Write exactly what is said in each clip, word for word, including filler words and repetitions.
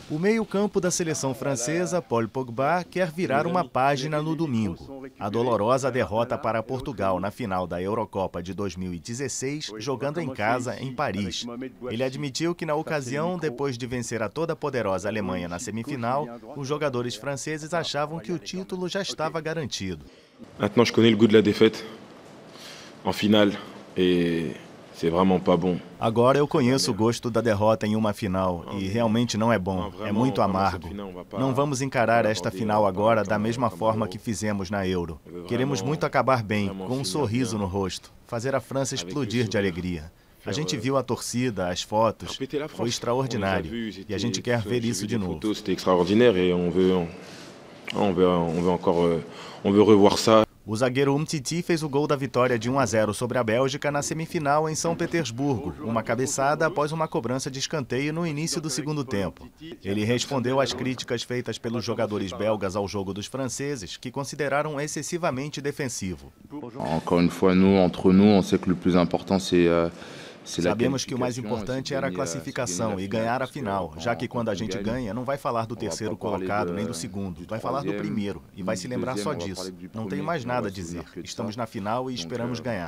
O meio-campo da seleção francesa, Paul Pogba, quer virar uma página no domingo. A dolorosa derrota para Portugal na final da Eurocopa de dois mil e dezesseis, jogando em casa, em Paris. Ele admitiu que, na ocasião, depois de vencer a toda-poderosa Alemanha na semifinal, os jogadores franceses achavam que o título já estava garantido. Maintenant, je connais le goût de la défaite en finale et c'est vraiment pas bon. Agora eu conheço o gosto da derrota em uma final e realmente não é bom, é muito amargo. Não vamos encarar esta final agora da mesma forma que fizemos na Euro. Queremos muito acabar bem, com um sorriso no rosto, fazer a França explodir de alegria. A gente viu a torcida, as fotos, foi extraordinário e a gente quer ver isso de novo. C'était extraordinaire et on veut on veut on veut encore on veut revoir ça. O zagueiro Umtiti fez o gol da vitória de um a zero sobre a Bélgica na semifinal em São Petersburgo, uma cabeçada após uma cobrança de escanteio no início do segundo tempo. Ele respondeu às críticas feitas pelos jogadores belgas ao jogo dos franceses, que consideraram excessivamente defensivo. Encore une fois, nous, entre nous, on sait que le plus important c'est Sabemos que o mais importante era a classificação e ganhar a final, já que quando a gente ganha, não vai falar do terceiro colocado nem do segundo, vai falar do primeiro e vai se lembrar só disso. Não tem mais nada a dizer. Estamos na final e esperamos ganhar.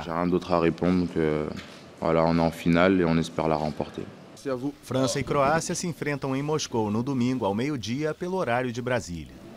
França e Croácia se enfrentam em Moscou no domingo ao meio-dia pelo horário de Brasília.